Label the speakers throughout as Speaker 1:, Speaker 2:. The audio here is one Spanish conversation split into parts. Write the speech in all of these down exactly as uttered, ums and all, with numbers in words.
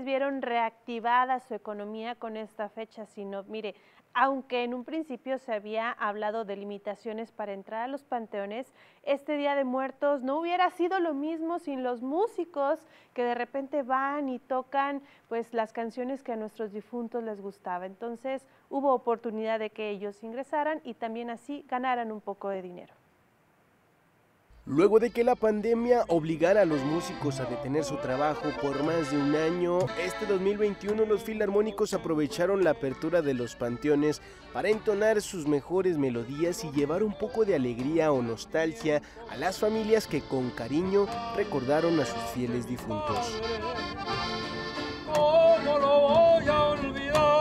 Speaker 1: familiares vieron reactivada su economía con esta fecha, sino, mire, aunque en un principio se había hablado de limitaciones para entrar a los panteones, este Día de Muertos no hubiera sido lo mismo sin los músicos que de repente van y tocan pues las canciones que a nuestros difuntos les gustaba. Entonces hubo oportunidad de que ellos ingresaran y también así ganaran un poco de dinero.
Speaker 2: Luego de que la pandemia obligara a los músicos a detener su trabajo por más de un año, este dos mil veintiuno los filarmónicos aprovecharon la apertura de los panteones para entonar sus mejores melodías y llevar un poco de alegría o nostalgia a las familias que con cariño recordaron a sus fieles difuntos.
Speaker 3: ¿Cómo lo voy a olvidar?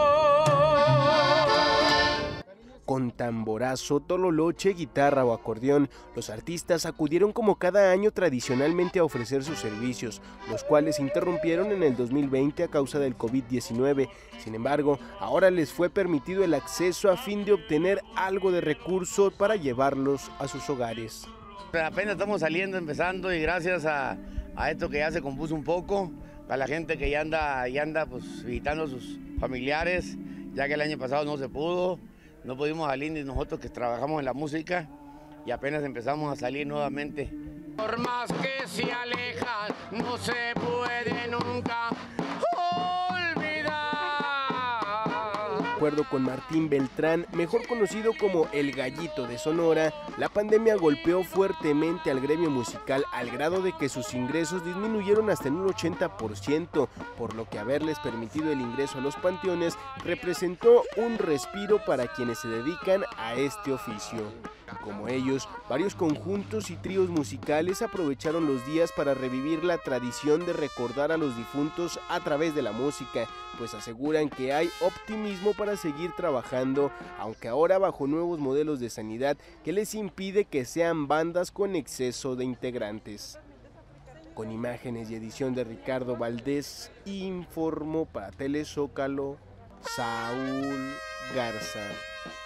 Speaker 2: Con tamborazo, tololoche, guitarra o acordeón, los artistas acudieron como cada año tradicionalmente a ofrecer sus servicios, los cuales se interrumpieron en el dos mil veinte a causa del COVID diecinueve. Sin embargo, ahora les fue permitido el acceso a fin de obtener algo de recursos para llevarlos a sus hogares.
Speaker 4: Apenas estamos saliendo, empezando, y gracias a, a esto que ya se compuso un poco, a la gente que ya anda, ya anda pues, visitando a sus familiares, ya que el año pasado no se pudo. No pudimos salir ni nosotros que trabajamos en la música y apenas empezamos a salir nuevamente.
Speaker 3: Por más que se alejan, no se puede nunca olvidar.
Speaker 2: De acuerdo con Martín Beltrán, mejor conocido como El Gallito de Sonora, la pandemia golpeó fuertemente al gremio musical al grado de que sus ingresos disminuyeron hasta en un ochenta por ciento, por lo que haberles permitido el ingreso a los panteones representó un respiro para quienes se dedican a este oficio. Como ellos, varios conjuntos y tríos musicales aprovecharon los días para revivir la tradición de recordar a los difuntos a través de la música, pues aseguran que hay optimismo para seguir trabajando, aunque ahora bajo nuevos modelos de sanidad que les impide que sean bandas con exceso de integrantes. Con imágenes y edición de Ricardo Valdés, informó para Telezócalo Saúl Garza.